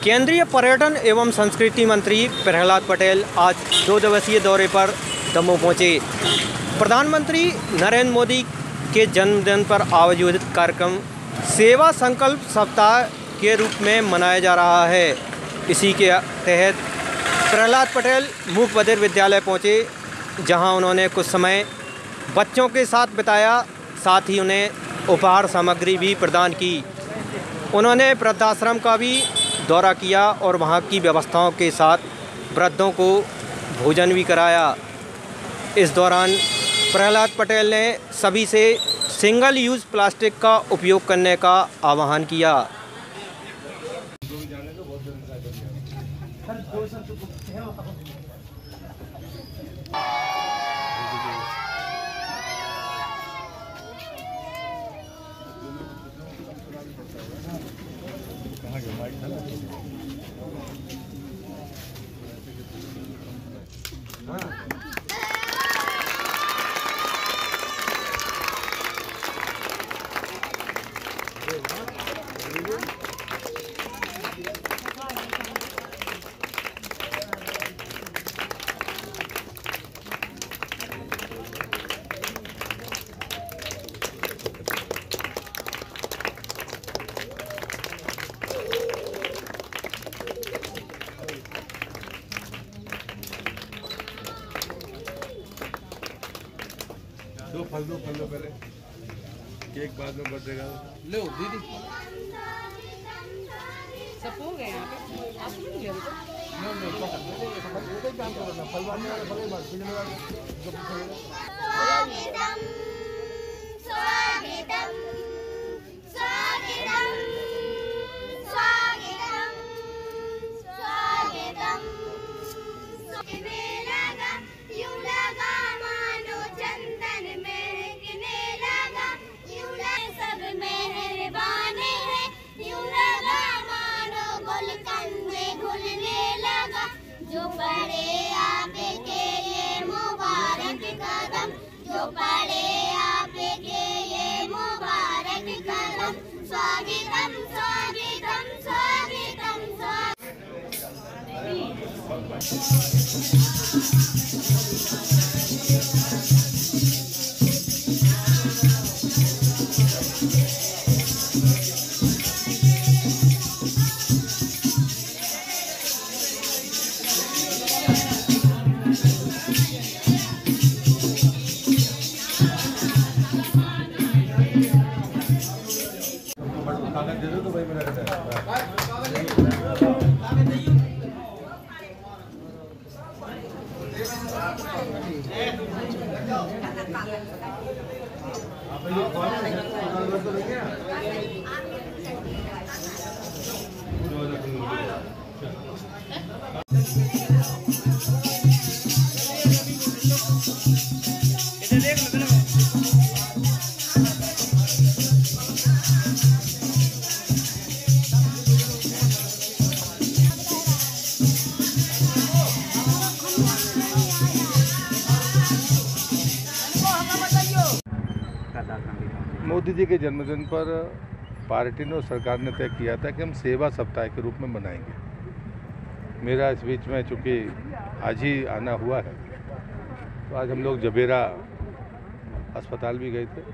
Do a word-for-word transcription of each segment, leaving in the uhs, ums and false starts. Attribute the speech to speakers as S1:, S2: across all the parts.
S1: केंद्रीय पर्यटन एवं संस्कृति मंत्री प्रहलाद पटेल आज दो दिवसीय दौरे पर दमोह पहुंचे। प्रधानमंत्री नरेंद्र मोदी के जन्मदिन पर आयोजित कार्यक्रम सेवा संकल्प सप्ताह के रूप में मनाया जा रहा है। इसी के तहत प्रहलाद पटेल मूक बधिर विद्यालय पहुंचे, जहां उन्होंने कुछ समय बच्चों के साथ बिताया, साथ ही उन्हें उपहार सामग्री भी प्रदान की। उन्होंने वृद्धाश्रम का भी दौरा किया और वहां की व्यवस्थाओं के साथ वृद्धों को भोजन भी कराया। इस दौरान प्रहलाद पटेल ने सभी से सिंगल यूज़ प्लास्टिक का उपयोग करने का आह्वान किया।
S2: दो फल दो फल दो पहले, केक बाद में बर्थडेगा। लो दीदी,
S3: सब हो गए यहाँ पे। आप नहीं लिया बेटा?
S2: नो नो फल काम करो, फल बाद में फल बाद पीने वाले जो पूछेगा।
S4: स्वागतम स्वागतम स्वागतम स्वागतम स्वागतम लगा यूं लगा मानो चंदन महकने लगा, यूं सब मेहरबान है, यूं लगा मानो गुलकंद घुलने लगा। जो पढ़े आपके ये मुबारक कदम, जो पढ़े आपके ये मुबारक कदम, स्वागतम स्वागतम स्वागतम
S2: कागज दे दो तो भाई मेरा कहता है। मोदी जी के जन्मदिन पर पार्टी ने और सरकार ने तय किया था कि हम सेवा सप्ताह के रूप में मनाएंगे। मेरा इस बीच में चूँकि आज ही आना हुआ है, तो आज हम लोग जबेरा अस्पताल भी गए थे।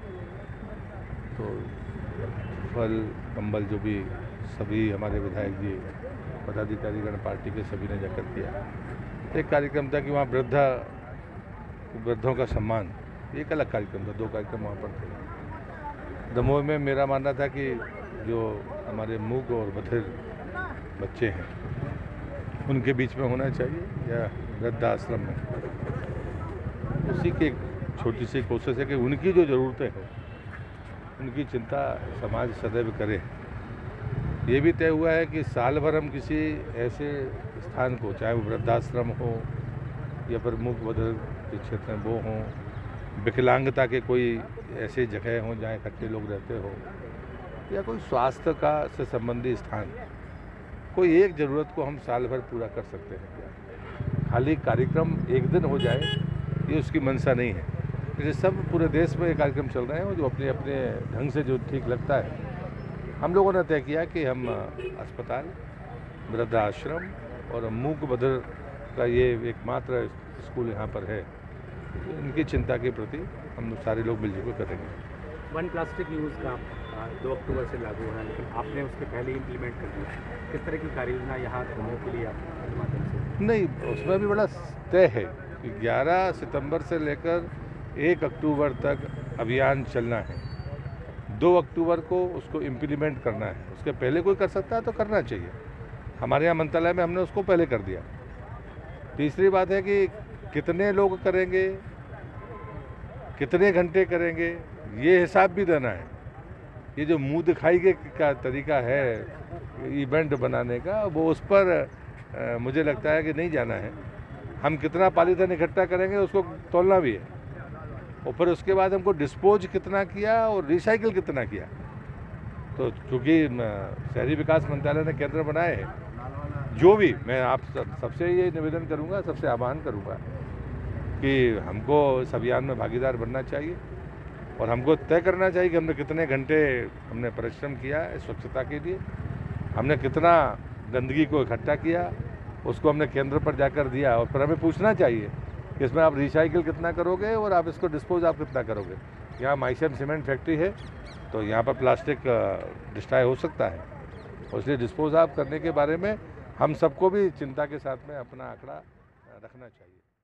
S2: तो फल कंबल जो भी सभी हमारे विधायक जी पदाधिकारीगण पार्टी के सभी ने जाकर किया। एक कार्यक्रम था कि वहाँ वृद्धा वृद्धों का सम्मान, एक अलग कार्यक्रम था, दो कार्यक्रम वहाँ पर थे। दमोह में मेरा मानना था कि जो हमारे मूक और बधिर बच्चे हैं उनके बीच में होना चाहिए या वृद्धाश्रम में, उसी की एक छोटी सी कोशिश है कि उनकी जो ज़रूरतें हैं उनकी चिंता समाज सदैव करे। ये भी तय हुआ है कि साल भर हम किसी ऐसे स्थान को, चाहे वो वृद्धाश्रम हो या फिर मूक बधिर के क्षेत्र में वो हों, विकलांगता के कोई ऐसी जगह हों जहाँ इकट्ठे लोग रहते हो, या कोई स्वास्थ्य का से संबंधी स्थान, कोई एक ज़रूरत को हम साल भर पूरा कर सकते हैं क्या? खाली कार्यक्रम एक दिन हो जाए ये उसकी मंशा नहीं है। ये सब पूरे देश में ये कार्यक्रम चल रहे हैं, जो अपने अपने ढंग से जो ठीक लगता है। हम लोगों ने तय किया कि हम अस्पताल वृद्धाश्रम और मूक बधिर का ये एकमात्र स्कूल यहाँ पर है। इनकी चिंता के प्रति हम सारे लोग मिलजुल कर करेंगे।
S5: वन प्लास्टिक यूज़ का दो अक्टूबर से लागू है, लेकिन आपने उसके पहले ही इम्प्लीमेंट कर दिया। किस तरह की कार्य योजना यहाँ लोगों के लिए आपके माध्यम से?
S2: नहीं, उसमें भी बड़ा तय है कि ग्यारह सितंबर से लेकर एक अक्टूबर तक अभियान चलना है। दो अक्टूबर को उसको इम्प्लीमेंट करना है। उसके पहले कोई कर सकता है तो करना चाहिए। हमारे यहाँ मंत्रालय में हमने उसको पहले कर दिया। तीसरी बात है कि कितने लोग करेंगे, कितने घंटे करेंगे, ये हिसाब भी देना है। ये जो मुंह दिखाई के का तरीका है इवेंट बनाने का, वो उस पर आ, मुझे लगता है कि नहीं जाना है। हम कितना पॉलीथिन इकट्ठा करेंगे उसको तोलना भी है, और फिर उसके बाद हमको डिस्पोज कितना किया और रिसाइकिल कितना किया। तो चूँकि शहरी विकास मंत्रालय ने केंद्र बनाए हैं, जो भी मैं आप सब, सबसे ये निवेदन करूँगा, सबसे आह्वान करूँगा कि हमको इस अभियान में भागीदार बनना चाहिए और हमको तय करना चाहिए कि हमने कितने घंटे हमने परिश्रम किया है स्वच्छता के लिए, हमने कितना गंदगी को इकट्ठा किया, उसको हमने केंद्र पर जाकर दिया, और फिर हमें पूछना चाहिए कि इसमें आप रिसाइकिल कितना करोगे और आप इसको डिस्पोज आप कितना करोगे। यहाँ माइसम सीमेंट फैक्ट्री है, तो यहाँ पर प्लास्टिक डिस्ट्रॉय हो सकता है, इसलिए डिस्पोज आप करने के बारे में हम सबको भी चिंता के साथ में अपना आंकड़ा रखना चाहिए।